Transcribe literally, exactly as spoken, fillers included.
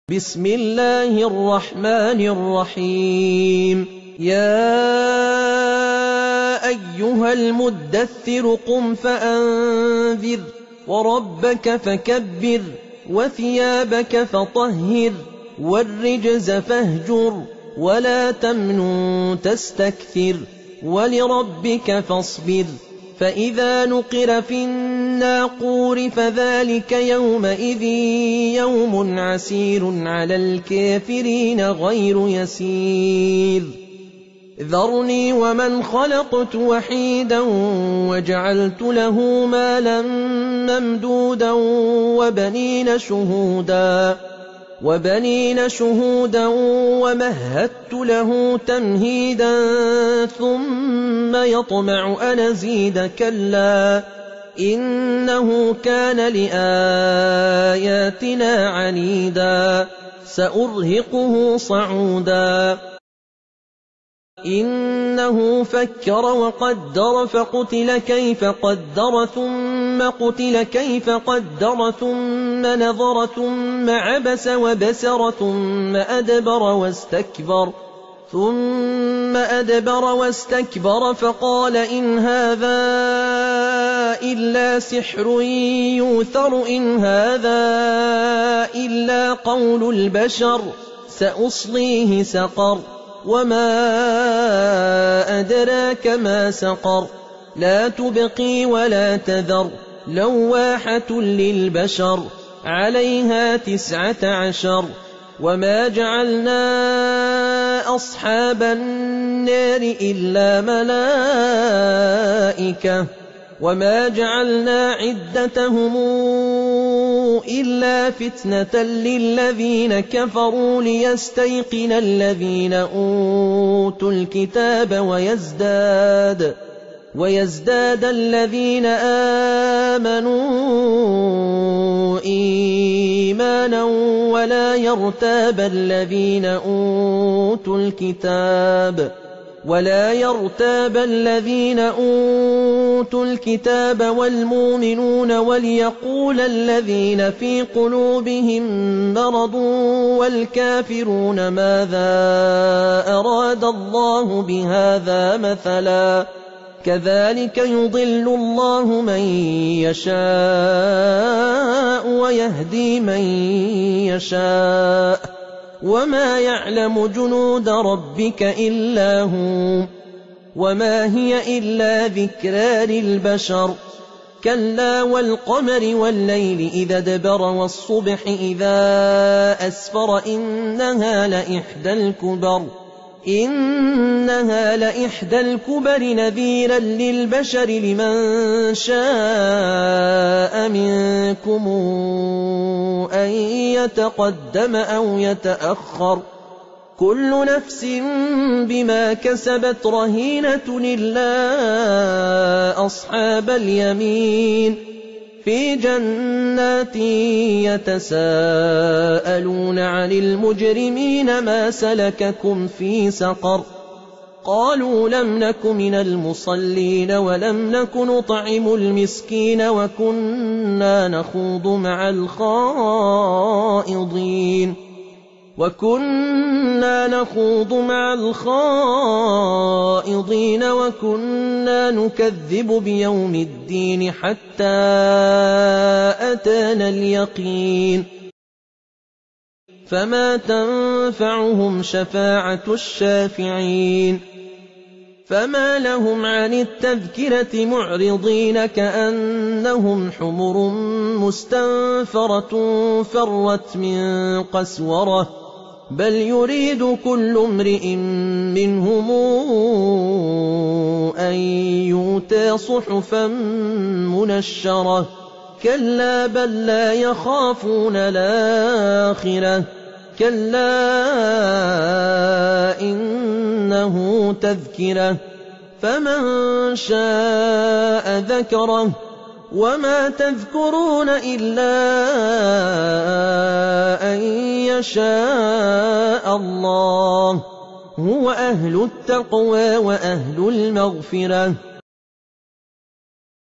بسم الله الرحمن الرحيم يا أيها المدثر قم فأنذر وربك فكبر وثيابك فطهر والرجز فاهجر ولا تمنن تستكثر ولربك فاصبر فإذا نقر في الناقور فذلك يومئذ يوم عسير على الكافرين غير يسير ذرني ومن خلقت وحيدا وجعلت له مالا ممدودا وبنين شهودا وبنين شهودا ومهدت له تمهيدا ثم يطمع أن أزيد كلا إنه كان لآياتنا عنيدا سأرهقه صعودا إنه فكر وقدر فقتل كيف قدر ثم قتل كيف قدر ثم نظر ثم عبس وبسر ثم أدبر واستكبر ثم أدبر واستكبر فقال إن هذا إلا سحر يؤثر إن هذا إلا قول البشر سأصليه سقر وما أدراك ما سقر لا تبقي ولا تذر لواحة للبشر عليها تسعة عشر وما جعلنا أصحاب النار إلا ملائكة وما جعلنا عدتهم إلا فتنة للذين كفروا ليستيقن الذين أوتوا الكتاب ويزداد ويزداد الذين آمنوا إيمانا ولا يرتاب الذين أوتوا الكتاب ولا يرتاب الذين أوتوا الكتاب والمؤمنون وليقول الذين في قلوبهم مرض والكافرون ماذا أراد الله بهذا مثلا كذلك يضل الله من يشاء ويهدي من يشاء وما يعلم جنود ربك إلا هو وما هي إلا ذكرى للبشر كلا والقمر والليل إذا دبر والصبح إذا أسفر إنها لإحدى الكبر إنها لإحدى الكبر نذيرا للبشر لمن شاء منكم أن يتقدم أو يتأخر كل نفس بما كسبت رهينة إلا أصحاب اليمين في جنات يتساءلون عن المجرمين ما سلككم في سقر قالوا لم نك من المصلين ولم نك نطعم المسكين وكنا نخوض مع الخائضين وكنا نخوض مع الخائضين وكنا نكذب بيوم الدين حتى أتانا اليقين فما تنفعهم شفاعة الشافعين فما لهم عن التذكرة معرضين كأنهم حمر مستنفرة فرت من قسورة بل يريد كل امرئ منهم أن يؤتى صحفا منشرة كلا بل لا يخافون الآخرة كلا إنه تذكرة فمن شاء ذكره وما تذكرون إلا أن يشاء الله هو أهل التقوى وأهل المغفرة